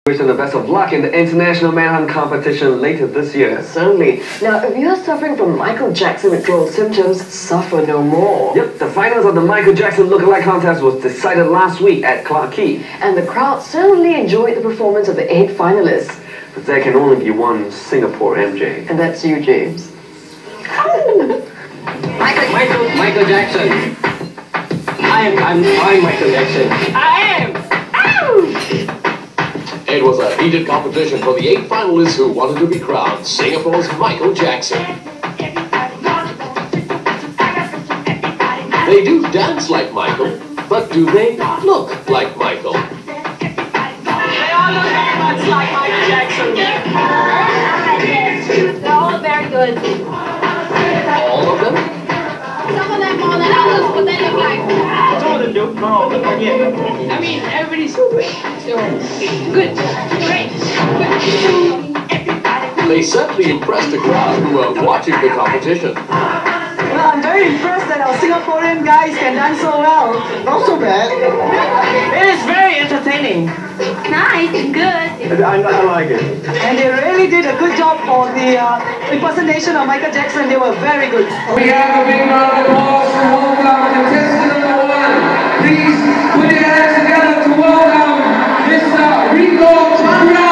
Wish them the best of luck in the International Manhunt competition later this year. Certainly. Now, if you are suffering from Michael Jackson withdrawal symptoms, suffer no more. Yep, the finals of the Michael Jackson lookalike contest was decided last week at Clarke Quay. And the crowd certainly enjoyed the performance of the 8 finalists. But there can only be one Singapore MJ. And that's you, James. Michael Jackson. I'm Michael Jackson. I am. Ow! It was a heated competition for the 8 finalists who wanted to be crowned Singapore's Michael Jackson. They do dance like Michael, but do they look like Michael? They all look very much like Michael Jackson. They're all very good. All of them? Some of them more than others, but they look like. Some of them do. Not all of them, yeah. I mean, everybody's so great. So good. Great. They certainly impressed the crowd who were watching the competition. Well, I'm very impressed that our Singaporean guys can dance so well. Not so bad. It is very entertaining. Nice. Good. I like it. And they really did a good job for the impersonation of Michael Jackson. They were very good. We have a big round of applause to welcome contestant number 1. Please put your hands together to welcome Mr. Rico Chandra.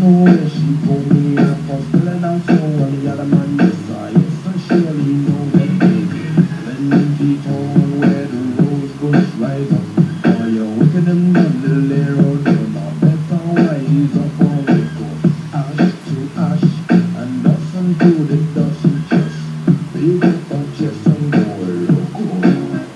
know where she pulled me up. I'm feeling out so on the other man beside. Yes, I surely know that baby. Let me be told where the rose bush rise up. Oh, you're wicked and good little arrows. You're not better wise up on the coast. Ash to ash and dust unto the dusty chest. Big up our chest and go loco.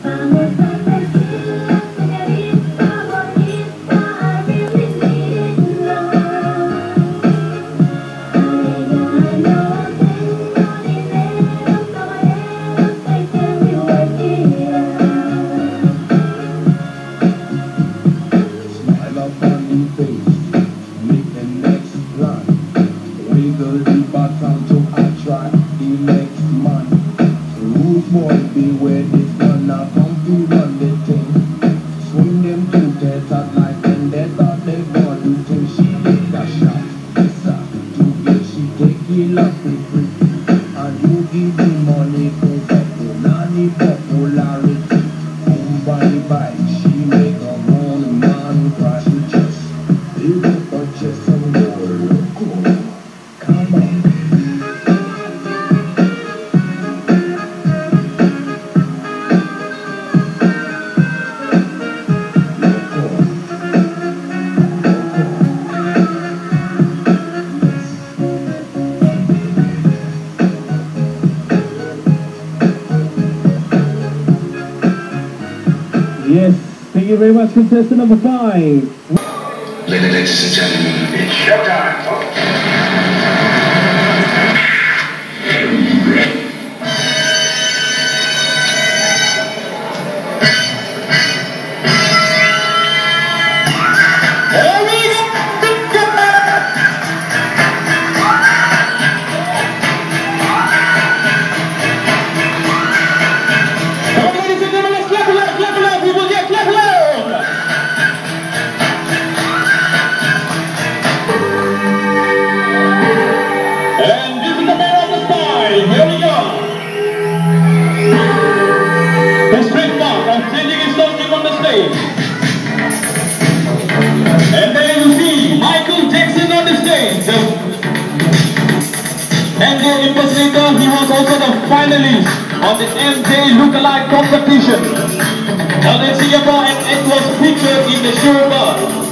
Beware this one now come to run the thing. Swing them two tests at night and they thought they gonna do till she take a shot. Yes sir, to get she take it like free. And you give the money for nanny popularity. Home by she make a grown man crash the chest. Build up her chest and go loco. Come on. Yes, thank you very much, contestant number 5. Ladies and gentlemen, it's showtime. And there you see Michael Jackson on the stage. MJ impersonator, he was also the finalist of the MJ Lookalike competition held in Singapore, and it was featured in the show Buzz.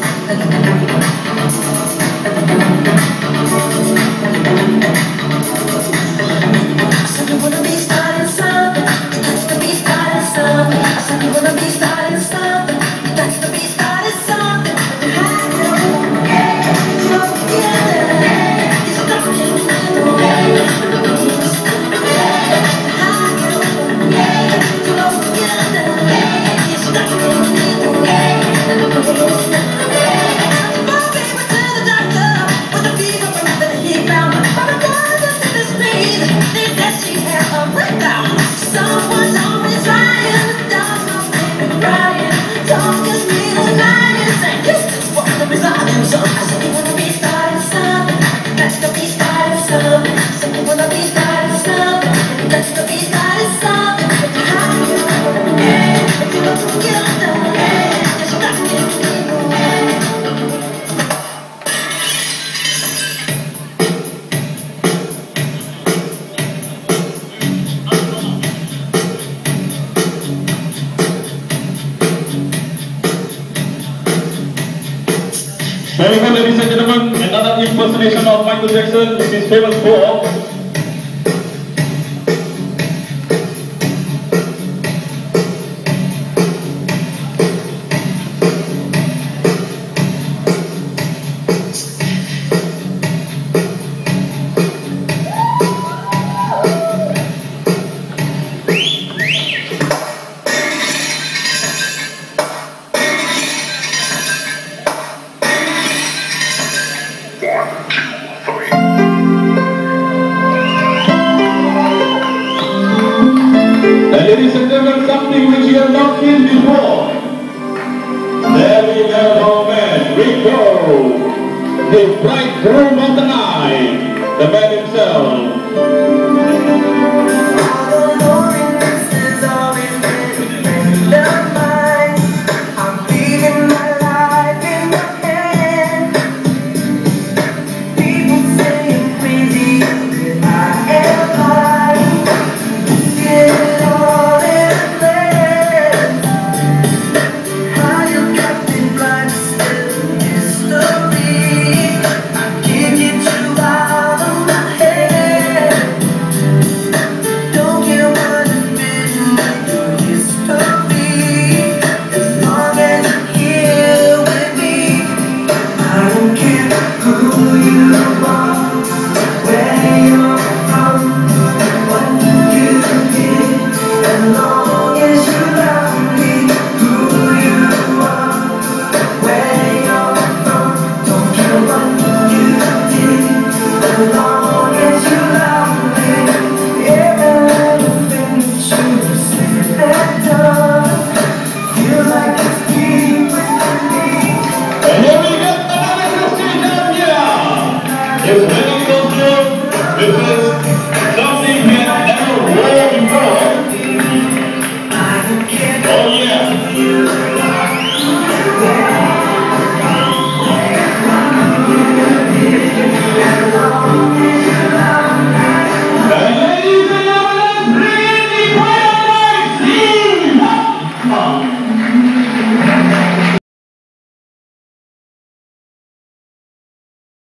Very good, ladies and gentlemen, another impersonation of Michael Jackson, which is famous for. Ladies and gentlemen, something which you have not seen before. There we go, man, Rico, the bridegroom of the night, the man himself.